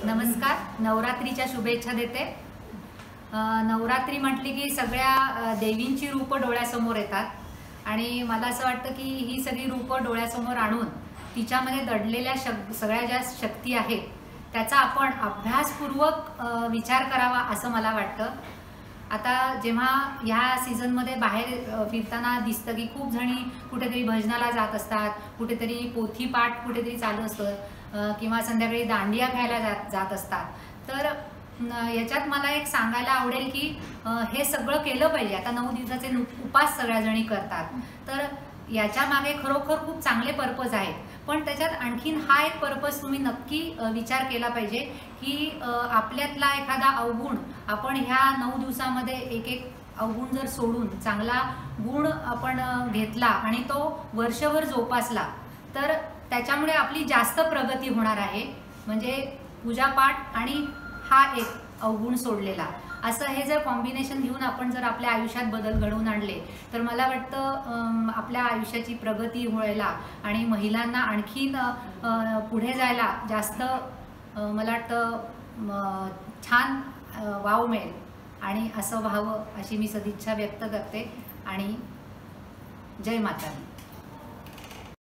नमस्कार. नवरात्रीच्या शुभेच्छा देते. नवरात्री म्हटली की सगळ्या देवींची रूप डोळ्यासमोर येतात आणि मला असं वाटतं की ही सगळी रूप डोळ्यासमोर आणून तिच्यामध्ये दडलेल्या सगळ्या ज्या शक्ती आहेत त्याचा आपण अभ्यासपूर्वक विचार करावा असं मला वाटतं. आता जेव्हा ह्या सीझनमध्ये बाहेर फिरताना दिसतं की खूप जणी कुठेतरी भजनाला जात असतात, कुठेतरी पोथीपाठ कुठेतरी चालू असतं किंवा संध्याकाळी दांडिया खेळायला जात असतात. तर याच्यात मला एक सांगायला आवडेल की हे सगळं केलं पाहिजे. आता 9 दिवसाचे उपास सगळ्या जणी करतात, तर याच्या मागे खरोखर खूप चांगले पर्पज आहेत. पण त्याच्यात आणखीन हा एक पर्पज तुम्ही नक्की विचार केला पाहिजे की आपल्यातला एखादा अवगुण आपण ह्या 9 दिवसामध्ये एक अवगुण जर सोडून चांगला गुण आपण घेतला आणि तो वर्षभर जोपासला तर त्याच्यामुळे आपली जास्त प्रगती होणार आहे. म्हणजे पूजापाठ आणि हा एक अवगुण सोडलेला असं हे जर कॉम्बिनेशन घेऊन आपण जर आपल्या आयुष्यात बदल घडवून आणले तर मला वाटतं आपल्या आयुष्याची प्रगती व्हायला आणि महिलांना आणखीन पुढे जायला जास्त मला वाटतं छान वाव मिळेल आणि असं व्हावं अशी मी सदिच्छा व्यक्त करते आणि जय माता दी.